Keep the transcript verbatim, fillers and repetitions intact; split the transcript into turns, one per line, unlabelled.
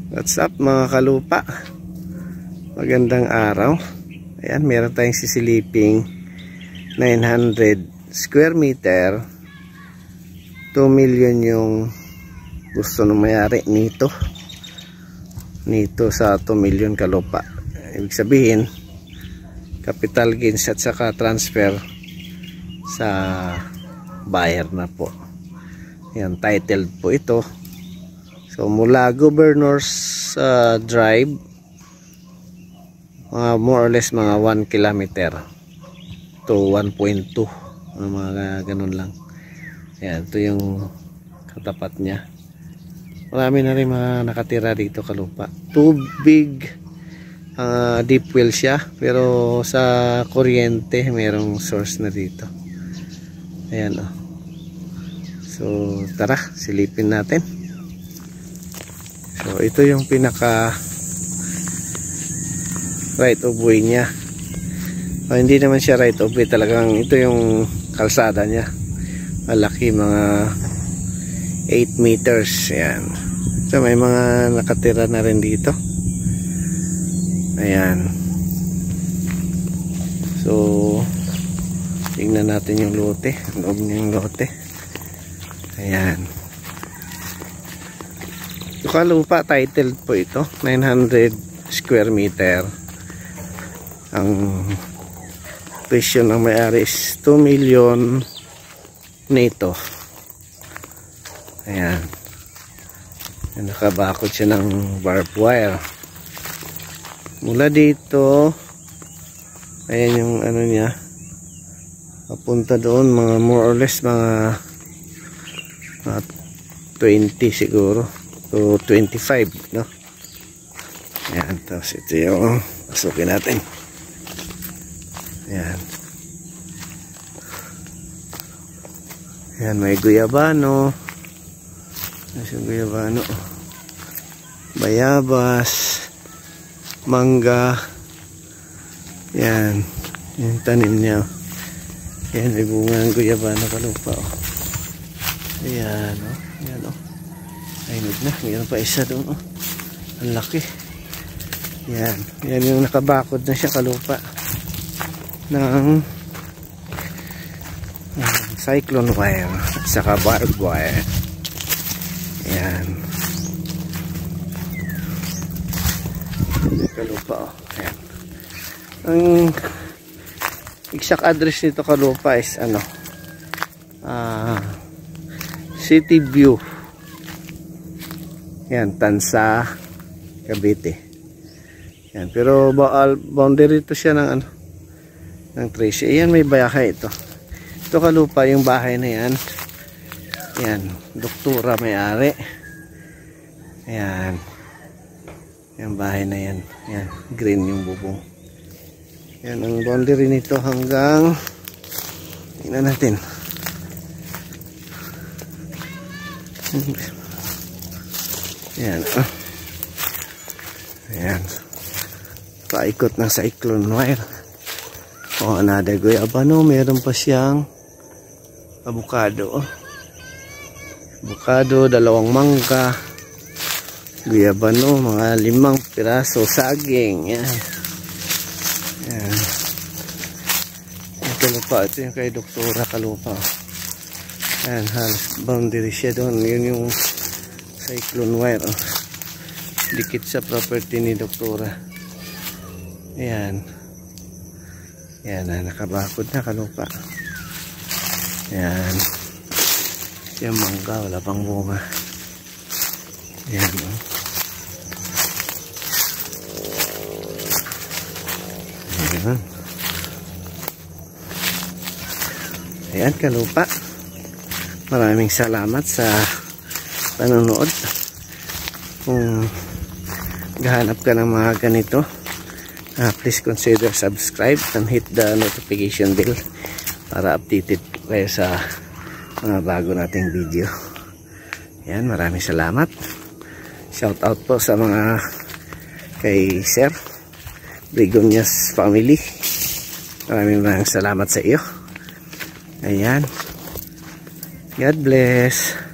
What's up mga kalupa? Magandang araw. Ayan, meron tayong sisiliping nine hundred square meter. two million yung gusto ng mayari nito. Nito sa two million kalupa. Ibig sabihin, capital gains at saka transfer sa buyer na po. Ayan, titled po ito. So mula Governor's uh, Drive, uh, more or less mga one kilometer to one point two, mga ganun lang. Ayan, ito yung katapat niya. Marami na rin mga nakatira dito kalupa. Too big, uh, deep well siya, pero sa kuryente merong source na dito. Ayan, oh. So tara, silipin natin. So ito yung pinaka right of way niya. O, hindi naman siya right of way, talagang ito yung kalsada niya. Malaki, mga eight meters. Ayan. So may mga nakatira na rin dito. Ayan. So tingnan natin yung lote, loob yung lote. Ayan. Yung kalupa, titled po ito, nine hundred square meter. Ang presyo ng may-ari is two million nito. Ayan. Nakabakod siya ng barbed wire. Mula dito, ayan yung ano niya, papunta doon, mga more or less mga, mga twenty siguro to twenty-five, no? Ayan, tapos ito yung pasukin natin. Ayan. Ayan, may guyabano. Ayan yung guyabano. Bayabas. Mangga. Ayan. Yung tanim niya. Ayan, may bunga ng guyabano kalupa. Oh. Ayan, oh. Ayan, oh. Ayun na, mayroon pa isa doon, oh. Ang laki. Yan, yan yung nakabakod na siya kalupa ng, ng cyclone wire at saka barbed wire. Yan kalupa, oh. Ayan. Ang exact address nito kalupa is ano, ah, City View. Yan, Tansa, Cavite. Yan, pero boundary ito siya ng ano, ng Tracy. Ayan, may bayahay ito. Ito kalupa yung bahay na yan. Yan, doktora may-ari. Ayan. Yung bahay na yan. Yan, green yung bubong. Yan, ang boundary nito hanggang, tingnan natin. Ayan, oh. Ayan. Paikot ng cyclone wire. O, oh, another guyabano. Meron pa siyang avocado. Oh. Avocado, dalawang mangga. Guyabano, mga limang piraso. Saging. Ayan. Ayan. Yung kalupa. Ito yung kay doktora kalupa. Ayan, halos boundary siya doon. Yun yung cyclone wire, oh. Dikit sa property ni doktora. Ayan. Ayan na, nakabakod na kalupa. Ayan. Yung mangga, wala pang bunga. Ayan, oh. Ayan. Ayan kalupa. Maraming salamat sa panonood. Kung gahanap ka ng mga ganito, uh, please consider subscribe and hit the notification bell para updated kayo sa mga bago nating video. Yan, maraming salamat. Shout out po sa mga kay Sir Brigonias family. Maraming maraming salamat sa iyo. Ayan, God bless.